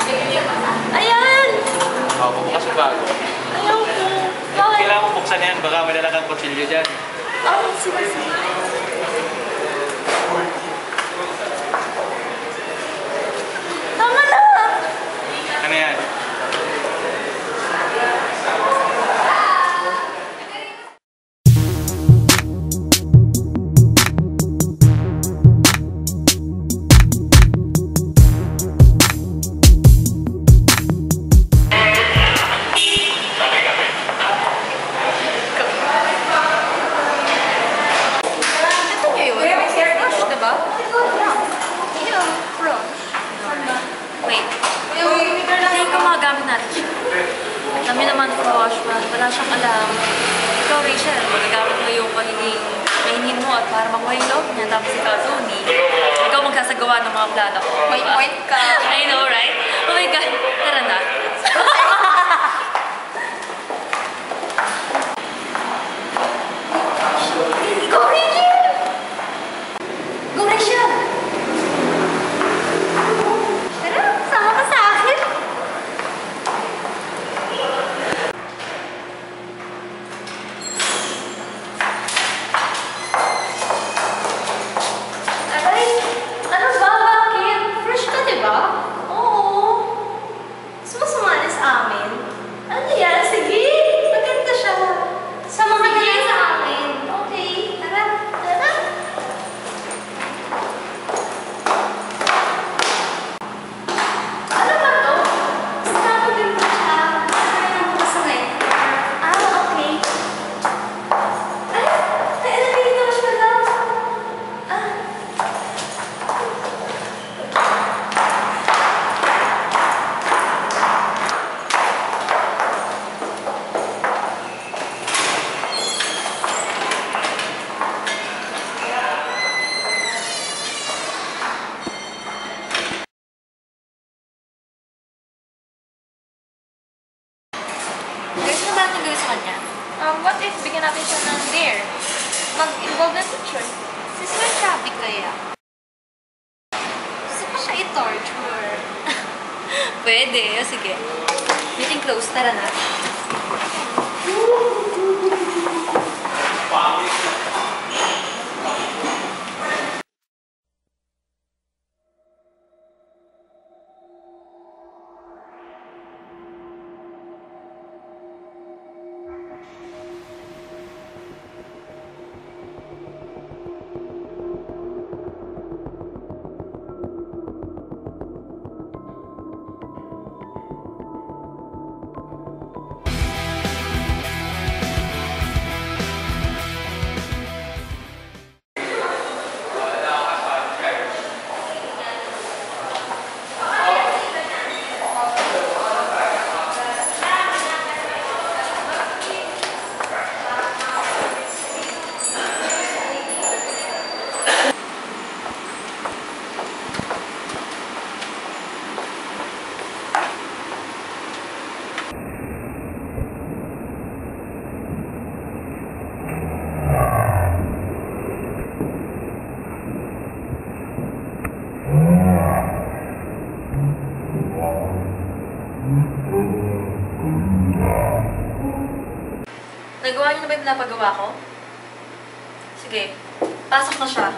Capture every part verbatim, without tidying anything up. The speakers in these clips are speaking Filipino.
Ayan! Oo, bubukas yung bago. Ayaw ko. Bakit? Kailangan mo buksan yan, baka may dala kang kutsilyo dyan. Oh, sige, sige. Tama na! Ano yan? Dami naman ko, Ashman. Wala siyang alam. Ikaw, Rachel, magagamit mo yung pagiging kainin mo at para makuha yung loob niya. Tapos ikaw, Tony, ikaw magsasagawa ng mga plano ko. Point point ka. I know, right? Oh my God. Tara na. Go, Rachel! Go, Rachel! Tara, sama ka sa akin. Aray, ano ba? Bakit? Fresh ka, diba? Oo. Gusto mo sumali sa amin? Ano yan? Sige, maganda siya. Sama ka na lang sa amin. Okay, tara. Tara. Ano ba to? Basta mo din po siya. Kaya mo kasanay. Ah, okay. Ay, may elevator siya lang. Ah. Guys, ano ba natin gawin sa kanya? Um, what if bigyan natin siya ng dare? Mag-involve na teacher. Sis, may traffic kaya. Gusto ko siya i-torture. Pwede. O, sige. Meeting close. Tara na. Nagawa niyo na ba yung pinapagawa ko? Sige, pasok na siya.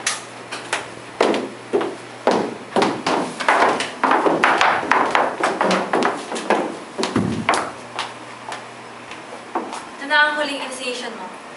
Ito na ang huling initiation mo.